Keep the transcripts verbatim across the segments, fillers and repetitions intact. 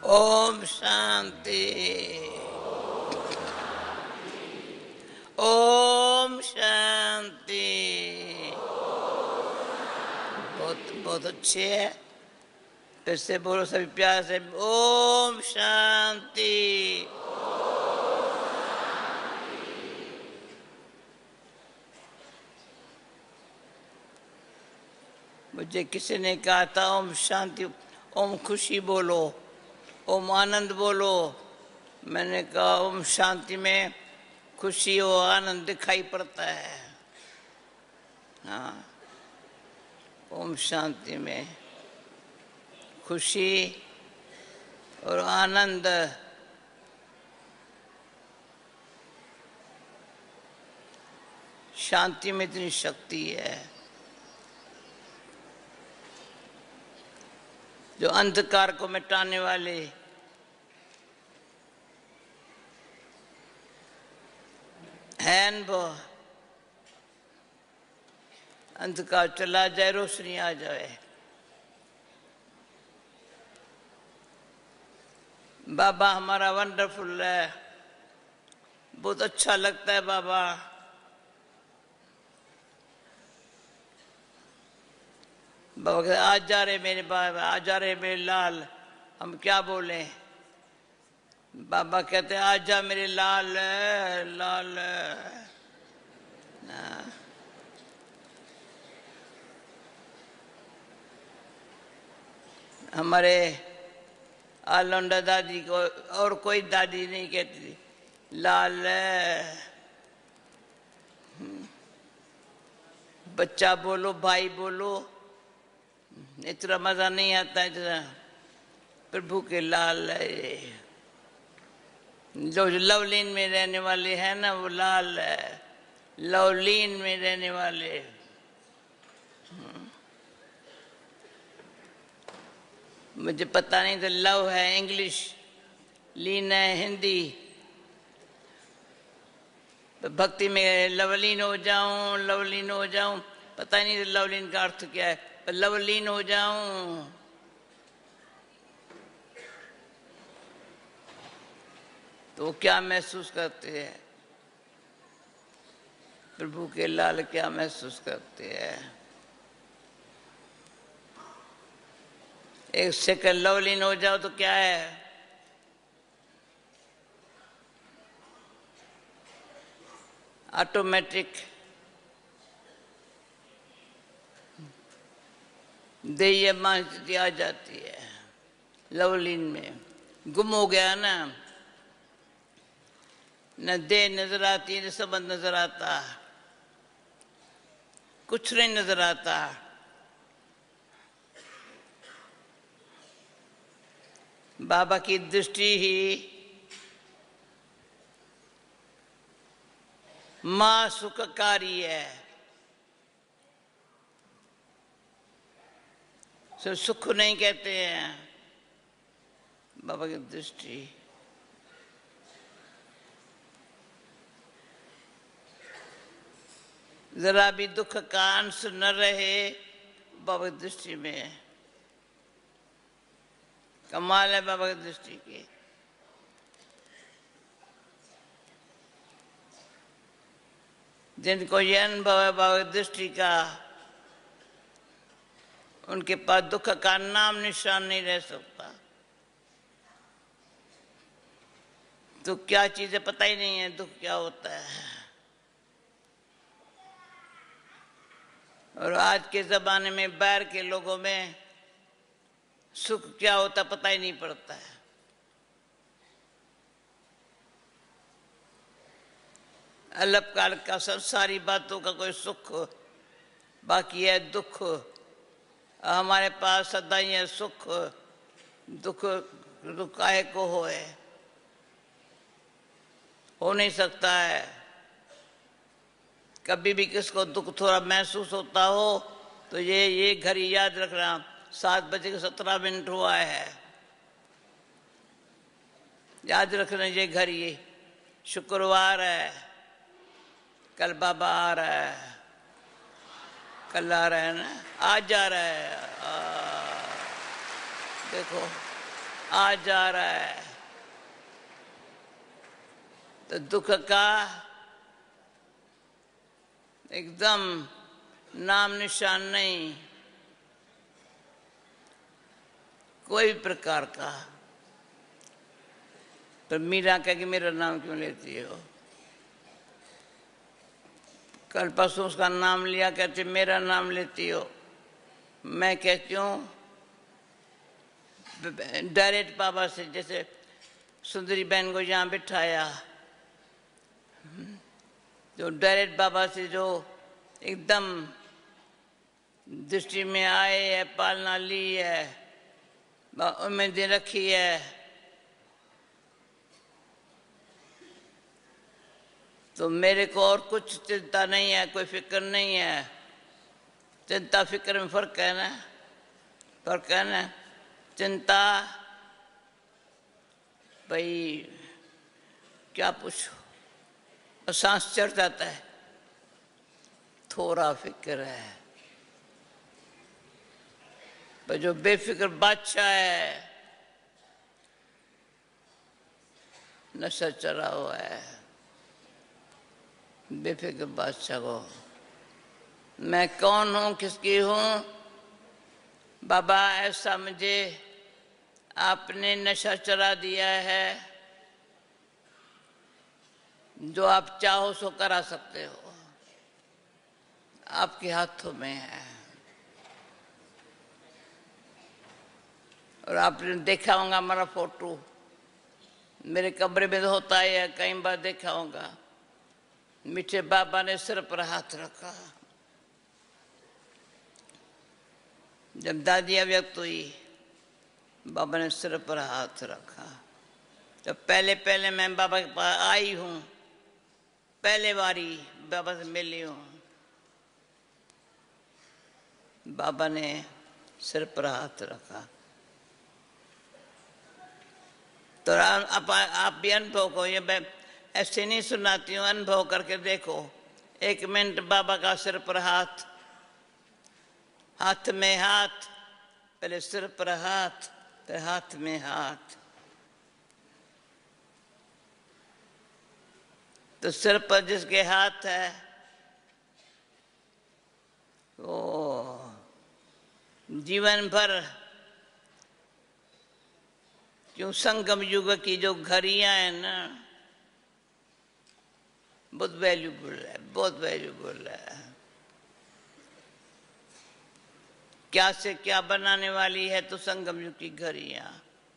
ओम शांति। ओम शांति। बहुत बहुत अच्छे है। फिर से बोलो सभी प्यार से, ओम शांति। मुझे किसी ने कहा था ओम शांति, ओम खुशी बोलो, ओम आनंद बोलो। मैंने कहा ओम शांति में खुशी और आनंद दिखाई पड़ता है। हाँ, ओम शांति में खुशी और आनंद शांति में इतनी शक्ति है जो अंधकार को मिटाने वाले है। वो अंधकार चला जाए, रोशनी आ जाए। बाबा हमारा वंडरफुल है, बहुत अच्छा लगता है बाबा। बाबा कहते आज जा रहे मेरे बाबा, आज जा रहे मेरे लाल। हम क्या बोले? बाबा कहते आज जा मेरे लाल लाल। ना हमारे आलोंडा दादी को और कोई दादी नहीं कहती लाल। बच्चा बोलो, भाई बोलो, इतना मजा नहीं आता है जरा प्रभु के लाल है। जो लवलीन में रहने वाले हैं ना वो लाल है, लवलीन में रहने वाले। मुझे पता नहीं था लव है इंग्लिश, लीन है हिंदी। तो भक्ति में लवलीन हो जाऊं, लवलीन हो जाऊं, पता नहीं था लवलीन का अर्थ क्या है। पर लवलीन हो जाऊं तो क्या महसूस करते हैं? प्रभु के लाल क्या महसूस करते हैं? एक सेकंड लवलीन हो जाओ तो क्या है? ऑटोमेटिक देय मानसिकता आ जाती है। लवलीन में गुम हो गया ना, न देह नजर आती, न संबंध नजर आता, कुछ नहीं नजर आता। बाबा की दृष्टि ही मां सुखकारी है। सो सुख नहीं कहते हैं बाबा की दृष्टि। जरा भी दुख का अंश न रहे बाबा की दृष्टि में। कमाल है बाबा की दृष्टि की। जिनको ये अनुभव है बाबा की दृष्टि का, उनके पास दुख का नाम निशान नहीं रह सकता। तो क्या चीजें पता ही नहीं है दुख क्या होता है। और आज के जमाने में बाहर के लोगों में सुख क्या होता पता ही नहीं पड़ता है। अल्पकाल का संसारी बातों का कोई सुख, बाकी है दुख। हमारे पास सदा ही है सुख। दुख दुख काहे को होए, हो नहीं सकता है। कभी भी किसको दुख थोड़ा महसूस होता हो तो ये ये घड़ी याद रखना, सात बजे के सत्रह मिनट हुआ है। याद रखना ये घड़ी शुक्रवार है। कल बाबा आ रहा है, कल आ रहा है ना, आज जा रहा है। आ, देखो आ जा रहा है, तो दुख का एकदम नाम निशान नहीं, कोई प्रकार का। तो मीरा कह कि मेरा नाम क्यों लेती हो? कल परसों उसका नाम लिया, कहते मेरा नाम लेती हो। मैं कहती हूँ डायरेक्ट बाबा से, जैसे सुंदरी बहन को यहाँ बिठाया, जो डायरेक्ट बाबा से जो एकदम दृष्टि में आए है, पालना ली है, उम्मीदें रखी है, तो मेरे को और कुछ चिंता नहीं है, कोई फिक्र नहीं है। चिंता फिक्र में फर्क है ना, फर्क है ना। चिंता भाई क्या पूछो, सांस चढ़ जाता है। थोड़ा फिक्र है, पर जो बेफिक्र बादशाह है, नशा चढ़ा हुआ है बेफिक्र बादशाह को। मैं कौन हूँ, किसकी हूँ? बाबा ऐसा मुझे आपने नशा चढ़ा दिया है, जो आप चाहो सो करा सकते हो, आपके हाथों में है। और आपने देखा होगा हमारा फोटो, मेरे कमरे में तो होता ही है, कई बार देखा होगा। मीठे बाबा ने सिर पर हाथ रखा जब दादी व्यक्त हुई, बाबा ने सिर पर हाथ रखा। जब पहले पहले मैं बाबा के पास आई हूँ, पहले बारी बाबा से मिली हूँ, बाबा ने सिर पर हाथ रखा। तो आप, आप भी अनुभव को, ये मैं ऐसे नहीं सुनाती हूँ, अनुभव करके देखो। एक मिनट बाबा का सिर पर हाथ, हाथ में हाथ, पहले सिर पर हाथ, फिर हाथ में हाथ। तो सिर पर जिसके हाथ है वो जीवन भर, क्यों संगम युग की जो घड़ियां है ना, बहुत वैल्यूबल है, बहुत वैल्यूबल है। क्या से क्या बनाने वाली है, तो संगम युग की घड़ियां।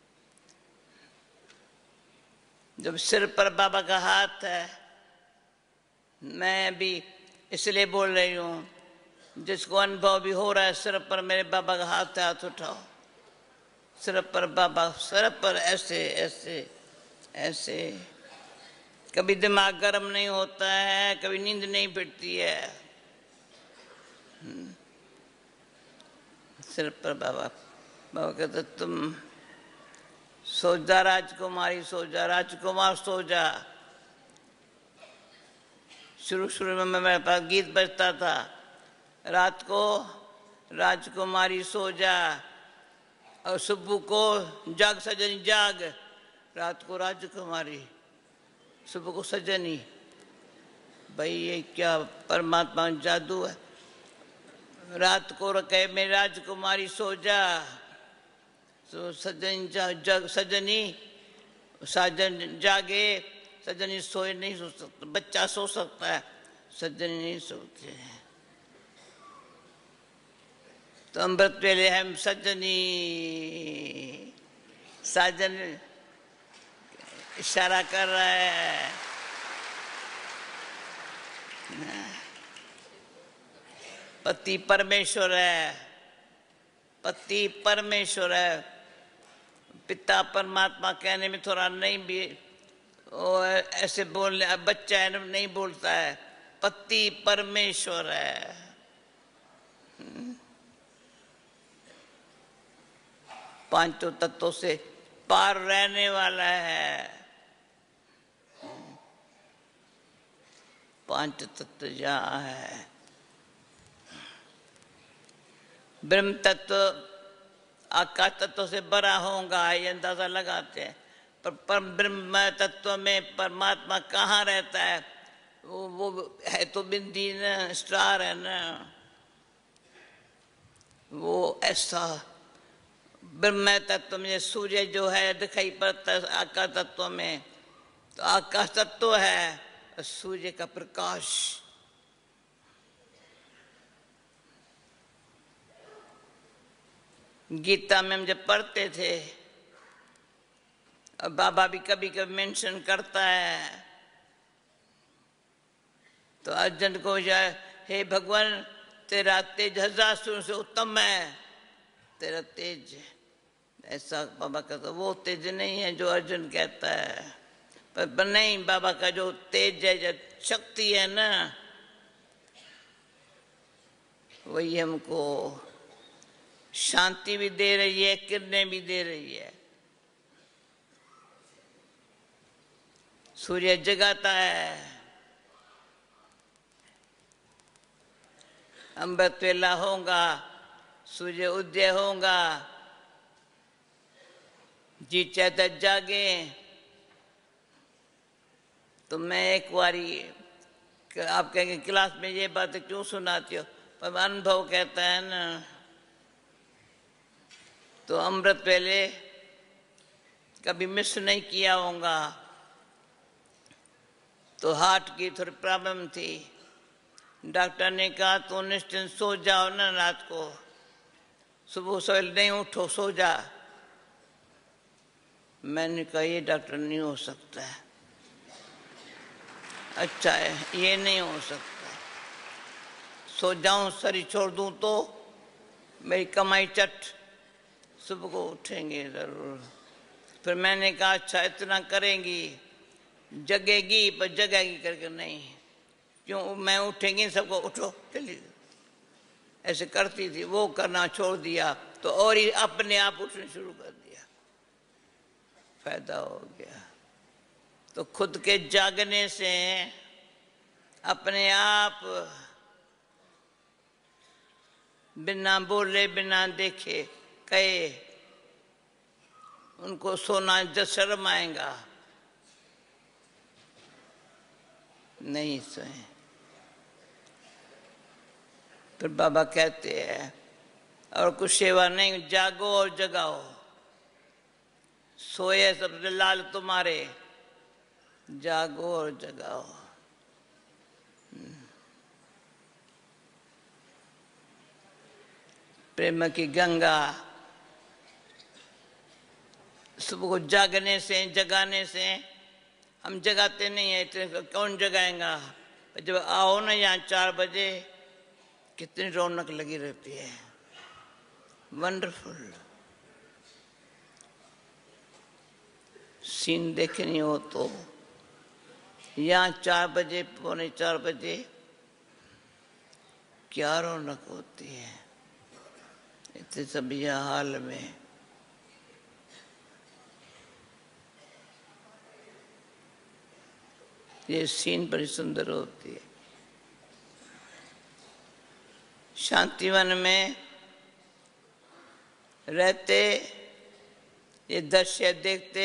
जब सिर पर बाबा का हाथ है, मैं भी इसलिए बोल रही हूँ, जिसको अनुभव भी हो रहा है, सिर पर मेरे बाबा का हाथ है, हाथ उठाओ। सिर पर बाबा, सिर पर ऐसे ऐसे ऐसे। कभी दिमाग गर्म नहीं होता है, कभी नींद नहीं फिरती है। सिर पर बाबा, बाबा कहते तुम सो जा राजकुमारी, सो जा राजकुमार, सो जा। शुरू शुरू में मेरे पास गीत बजता था, रात को राजकुमारी सो जा, और सुबह को जाग सजनी जाग। रात को राजकुमारी, सुबह को सजनी। भाई ये क्या परमात्मा जादू है। रात को कहे मेरी राजकुमारी सो जा, तो सजनी जाग, सजनी साजन जागे, सजनी सोए नहीं सो सकता। बच्चा सो सकता है, सजनी नहीं सोते हैं। तो अमृत वेले हम सजनी, साजन इशारा कर रहा है। पति परमेश्वर है, पति परमेश्वर है। पिता परमात्मा कहने में थोड़ा नहीं भी वो ऐसे बोलने, बच्चा है नहीं बोलता है, पति परमेश्वर है। पांचों तत्वों से पार रहने वाला है। पांच तत्व जहाँ है, ब्रह्म तत्व आकाश तत्व से बड़ा होगा ये अंदाजा लगाते हैं। पर परम ब्रह्म तत्व में परमात्मा कहाँ रहता है? वो वो है तो बिंदी न, स्टार है ना। वो ऐसा ब्रह्म तत्व में सूर्य जो है दिखाई पड़ता है आकाश तत्व में, तो आकाश तत्व है सूर्य का प्रकाश। गीता में हम जब पढ़ते थे, और बाबा भी कभी कभी मेंशन करता है, तो अर्जुन को जाए, हे भगवान तेरा तेज हजार सूर्य से उत्तम है, तेरा तेज ऐसा बाबा कहता। वो तेज नहीं है जो अर्जुन कहता है, पर नहीं, बाबा का जो तेज है, जो शक्ति है ना, वही हमको शांति भी दे रही है, किरणें भी दे रही है। सूर्य जगाता है, अमृत वेला होगा, सूर्य उदय होगा, जी चाहता जागे। तो मैं एक बारी, आप कहेंगे क्लास में ये बात क्यों सुनाती हो, पर अनुभव कहता है ना। तो अमृत वेले कभी मिस नहीं किया होगा, तो हार्ट की थोड़ी प्रॉब्लम थी। डॉक्टर ने कहा तो निश्चिंत सो जाओ ना, रात को सुबह सवेरे नहीं उठो, सो जा। मैंने कहा ये डॉक्टर नहीं हो सकता है, अच्छा है, ये नहीं हो सकता। सो जाऊं, शरीर छोड़ दूं तो मेरी कमाई चट, सुबह को उठेंगे जरूर। फिर मैंने कहा अच्छा इतना करेंगी, जगेगी पर जगेगी करके नहीं, क्यों मैं उठेंगी सबको उठो चलिए, ऐसे करती थी। वो करना छोड़ दिया तो और ही अपने आप उठने शुरू कर दिया, फायदा हो गया। तो खुद के जागने से अपने आप बिना बोले बिना देखे कहे उनको सोना जब शर्म आएगा, नहीं सोए। फिर बाबा कहते हैं और कुछ सेवा नहीं, जागो और जगाओ, सोए सबसे लाल तुम्हारे, जागो और जगाओ। प्रेम की गंगा सुबह को जागने से, जगाने से, हम जगाते नहीं है तो कौन जगाएगा। जब आओ ना यहाँ चार बजे, कितनी रौनक लगी रहती है, वंडरफुल। सीन देखनी हो तो यहाँ चार बजे, पौने चार बजे क्या रौनक होती है, इतने सब यहाँ हाल में। ये सीन बड़ी सुंदर होती है। शांतिवन में रहते ये दृश्य देखते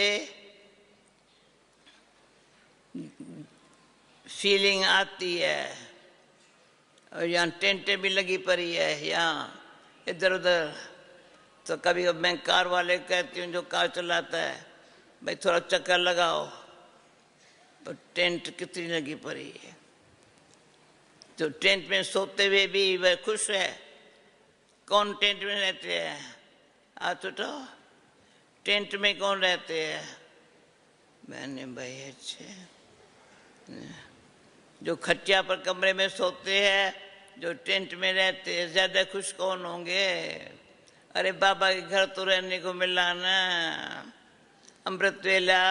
फीलिंग आती है। और यहाँ टेंटें भी लगी पड़ी है, यहाँ इधर उधर। तो कभी कभी मैं कार वाले कहती हूँ जो कार चलाता है, भाई थोड़ा चक्कर लगाओ, पर टेंट कितनी लगी पड़ी है। तो टेंट में सोते हुए भी वह खुश है। कौन टेंट में रहते हैं? आप तो टेंट में कौन रहते हैं? मैंने भाई अच्छे जो खटिया पर कमरे में सोते हैं, जो टेंट में रहते हैं, ज्यादा खुश कौन होंगे? अरे बाबा के घर तो रहने को मिला ना, अमृत वेला,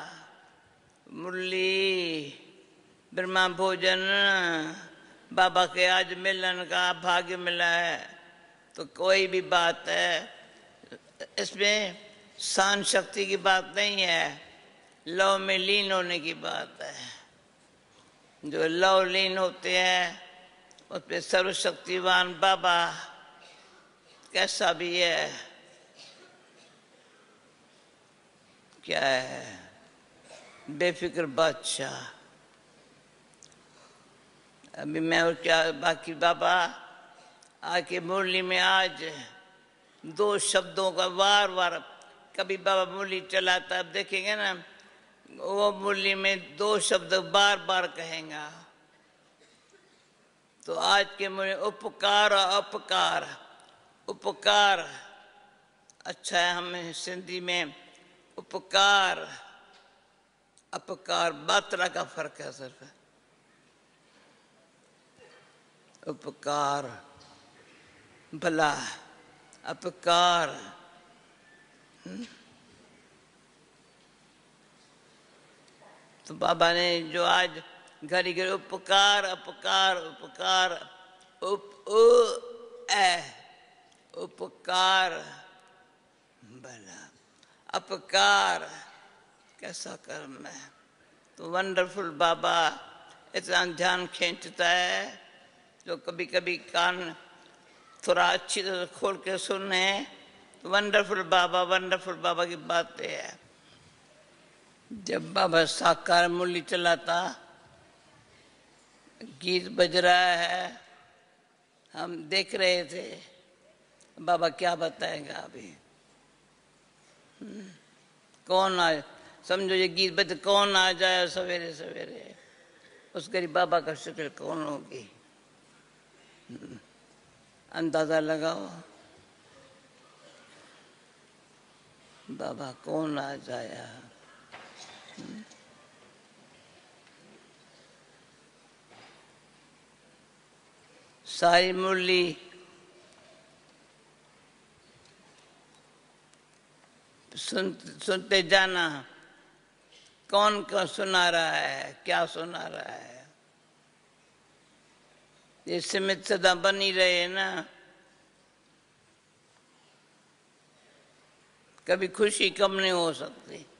मुरली, ब्रह्मा भोजन, बाबा के आज मिलन का भाग्य मिला है। तो कोई भी बात है, इसमें शान शक्ति की बात नहीं है, लव में लीन होने की बात है। जो लव लीन होते हैं उस पर सर्वशक्तिवान बाबा कैसा भी है क्या है, बेफिक्र बादशाह। अभी मैं और क्या बाकी बाबा आके मुरली में आज दो शब्दों का वार वार, कभी बाबा मुरली चलाता, अब देखेंगे ना वो मुरली में दो शब्द बार बार कहेगा। तो आज के मुरली उपकार और अपकार, उपकार अच्छा है, हमें सिंधी में उपकार अपकार मात्रा का फर्क है सिर्फ। उपकार भला, अपकार तो बाबा ने जो आज घड़ी घड़ी उपकार अपकार उपकार उप उ ए उपकार भला अपकार कैसा कर्म है। तो वंडरफुल बाबा इतना ध्यान खींचता है, जो कभी कभी कान थोड़ा अच्छी तरह खोल के सुने तो वंडरफुल बाबा वंडरफुल बाबा की बातें है। जब बाबा साकार मुरली चलाता, गीत बज रहा है, हम देख रहे थे, बाबा क्या बताएगा अभी। कौन आए, समझो ये गीत बज, कौन आ जाए सवेरे सवेरे, उस गरीब बाबा का शक्ल कौन होगी, अंदाजा लगाओ। बाबा कौन आ जाया। सारी मुरली सुन सुनते जाना, कौन कौन सुना रहा है, क्या सुना रहा है। ये सीमित सदा बनी रहे ना, कभी खुशी कम नहीं हो सकती।